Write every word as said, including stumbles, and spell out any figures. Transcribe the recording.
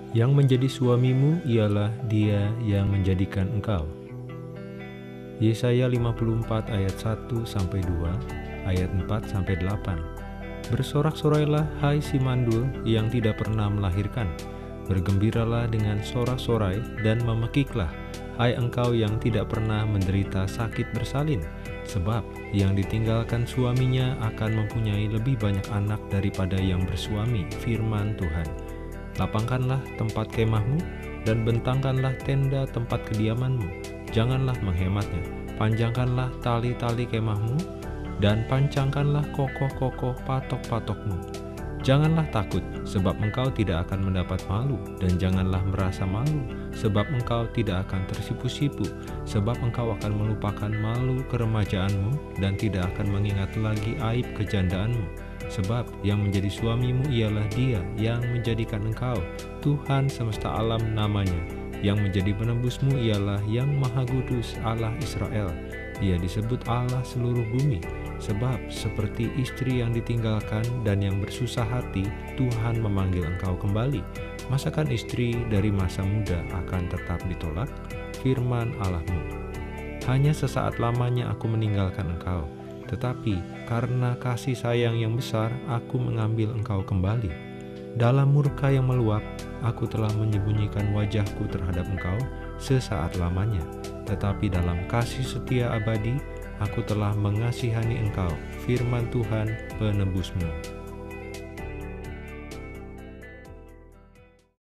Yang menjadi suamimu ialah Dia yang menjadikan engkau. Yesaya lima puluh empat ayat satu sampai dua, ayat empat sampai delapan. Bersorak-sorailah hai si mandul yang tidak pernah melahirkan. Bergembiralah dengan sorak-sorai dan memekiklah, hai engkau yang tidak pernah menderita sakit bersalin. Sebab yang ditinggalkan suaminya akan mempunyai lebih banyak anak daripada yang bersuami, firman Tuhan. Lapangkanlah tempat kemahmu dan bentangkanlah tenda tempat kediamanmu. Janganlah menghematnya, panjangkanlah tali-tali kemahmu dan pancangkanlah kokoh-kokoh patok-patokmu. Janganlah takut, sebab engkau tidak akan mendapat malu, dan janganlah merasa malu, sebab engkau tidak akan tersipu-sipu, sebab engkau akan melupakan malu keremajaanmu dan tidak akan mengingat lagi aib kejandaanmu. Sebab yang menjadi suamimu ialah Dia yang menjadikan engkau, Tuhan semesta alam namanya. Yang menjadi penebusmu ialah Yang Maha Kudus, Allah Israel. Ia disebut Allah seluruh bumi. Sebab seperti istri yang ditinggalkan dan yang bersusah hati, Tuhan memanggil engkau kembali. Masakan istri dari masa muda akan tetap ditolak? Firman Allahmu. Hanya sesaat lamanya aku meninggalkan engkau, tetapi karena kasih sayang yang besar, aku mengambil engkau kembali. Dalam murka yang meluap, aku telah menyembunyikan wajahku terhadap engkau sesaat lamanya. Tetapi dalam kasih setia abadi, aku telah mengasihani engkau, firman Tuhan penebusmu.